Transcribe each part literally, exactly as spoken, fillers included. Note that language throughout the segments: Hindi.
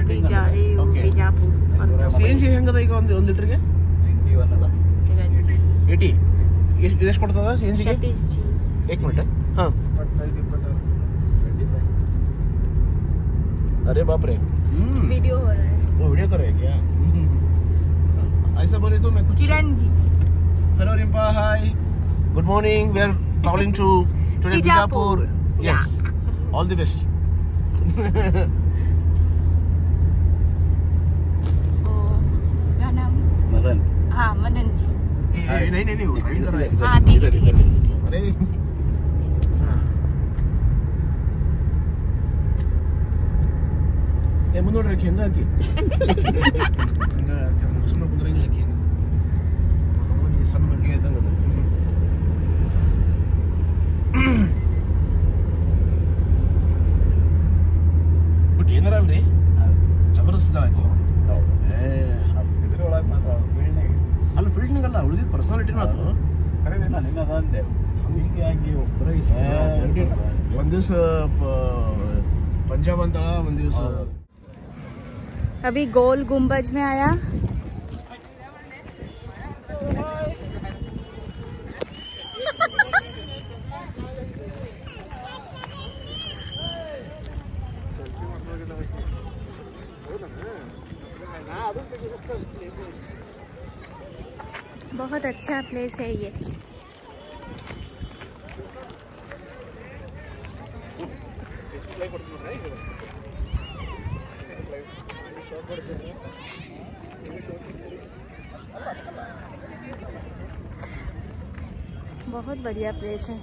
अभी जा रही हूँ बीजापुर। सीएनजी ಹೆಂಗದ ಈಗ ಒಂದು ಒಂದು ಲೀಟರ್ಗೆ इक्यासी ಅಲ್ಲ अस्सी ಎಷ್ಟು ಕೊಡ್ತದ सीएनजी ಗೆ सतीश जी एक मिनट हां इक्कीस इक्कीस अरे बाप रे वीडियो हो रहा है। वो वीडियो कर रहे हैं क्या? ऐसा बोले तो मैं कुछ Kiran ji hello Rimpa hi good morning we are travelling to today Bijapur yes all the best क्या नाम मदन हाँ मदन जी नहीं नहीं नहीं इधर हाँ ठीक है ठीक है अरे ए मुंदोड़ रखी है ना की हंगा सुनो कुंदरेंगे रखी है ये सब में गए दंग दंग बट ಏನಾರ ಅಲ್ರಿ ಜಬರ್ದಸ್ತ್ ಆಯ್ತು ಏ ಇದ್ರ ಒಳಗೆ ಮಾತ್ರ ಫೀಲ್ಡ್ನಾಗ ಅಲ್ಲ ಫೀಲ್ಡ್ನಾಗ ಅಲ್ಲ ಉಳಿದಿದ್ದ ಪರ್ಸನಾಲಿಟಿ ಮಾತು ಕರೆಕ್ಟ್ ನಾನು ನಿನ್ನ ಅಂದೆ ಹೀಗೆ ಆಗಿ ಒಬ್ಬರೇ ಒಂದ್ ದಿವಸ पंजाब अंतला ಒಂದ್ ದಿವಸ अभी गोल गुम्बज में आया बहुत अच्छा प्लेस है ये। बहुत बढ़िया प्लेस है।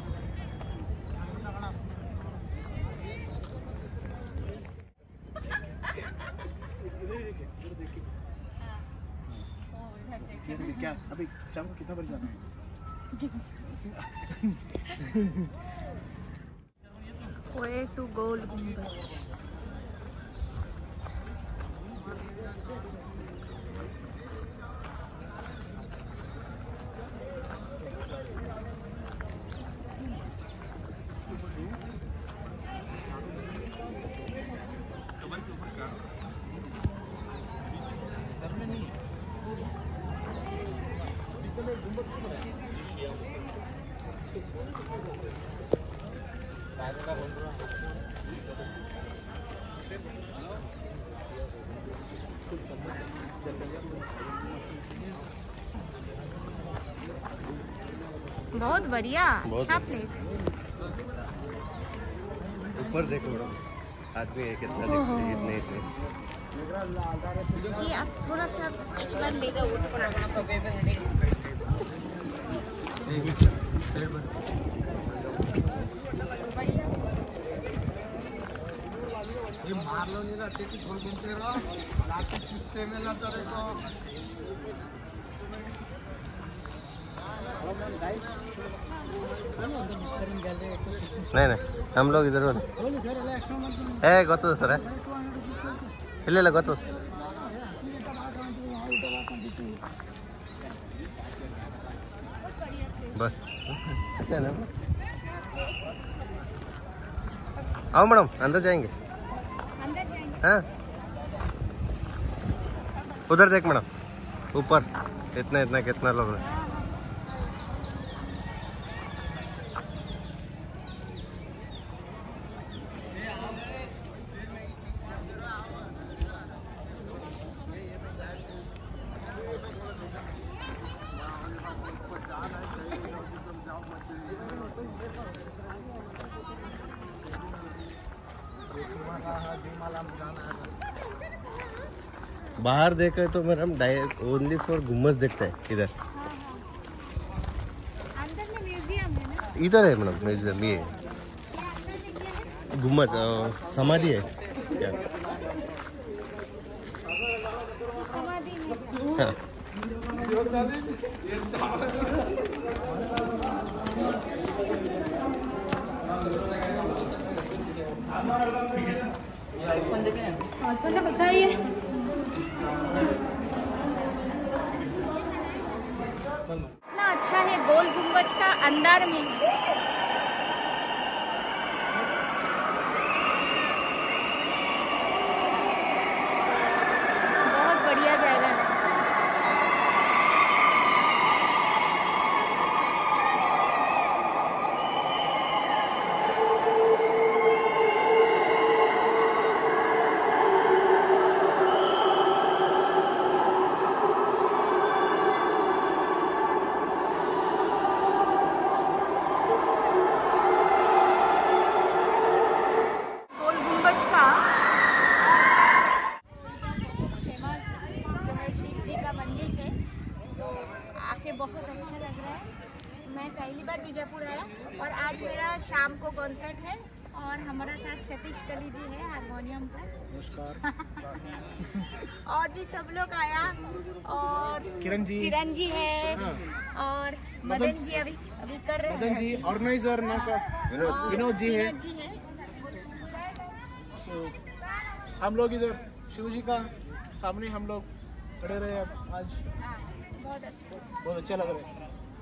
क्या अभी चाम कितना बज जाता है वे टू गोल गुम्बज बहुत बढ़िया अच्छा प्लेस है। ऊपर देखो मैडम आदमी है कितना दिखते हैं इतने इतने ये आप थोड़ा सा एक बार लेकर उठ पड़ा ये मार लो नहीं रहते कि गोल घूमते रहो लाठी खींचते में ना तो देखो नहीं नहीं हम लोग इधर है ಗೊತ್ತದ ಸರ್ ಇಲ್ಲ ಇಲ್ಲ ಗೊತ್ತದ बस अच्छा ना आओ मैडम अंदर जाएंगे अंदर जाएंगे हाँ उधर देख मैडम ऊपर इतना इतना कितना लोग हैं बाहर देखे तो मैडम ओनली फॉर गुम्बज देखते हैं इधर अंदर में म्यूजियम है ना इधर है मैडम म्यूजियम ये गुम्बज समाधि है क्या समाधि में हाँ चाहिए इतना अच्छा है गोल गुम्बज का अंदर में का फेमस जो है शिव जी का मंदिर है, तो आके बहुत अच्छा लग रहा है। मैं पहली बार बीजापुर आया और आज मेरा शाम को कॉन्सर्ट है और हमारा साथ सतीश कली जी है हारमोनियम पर। और भी सब लोग आया और किरण जी किरण जी है और मदन जी अभी अभी कर रहे हैं। मदन जी ऑर्गेनाइजर ना का विनोद जी है। विनोद जी है। So, हम लोग इधर शिव जी का सामने हम लोग खड़े रहे अब आज। बहुत अच्छा बहुत अच्छा लग रहा है।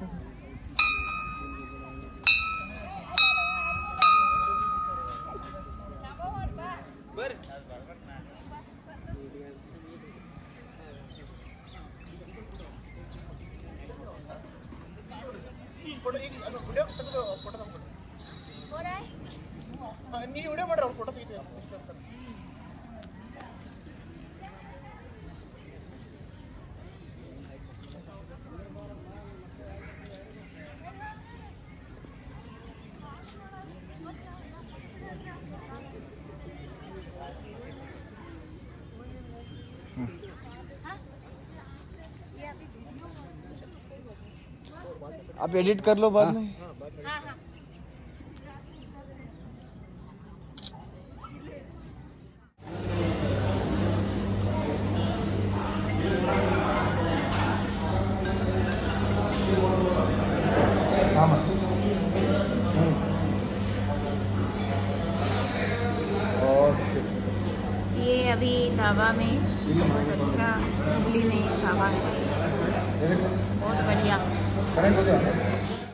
हो रहा है। ನೀನು ವಿಡಿಯೋ ಮಾಡ್ರ ಅವ್ರು ಫೋಟೋ ತೆಗಿತೀವಿ आप एडिट कर लो बाद में। हाँ हाँ ये अभी ढाबा में बहुत अच्छा हुगली में ढाबा है, बहुत बढ़िया।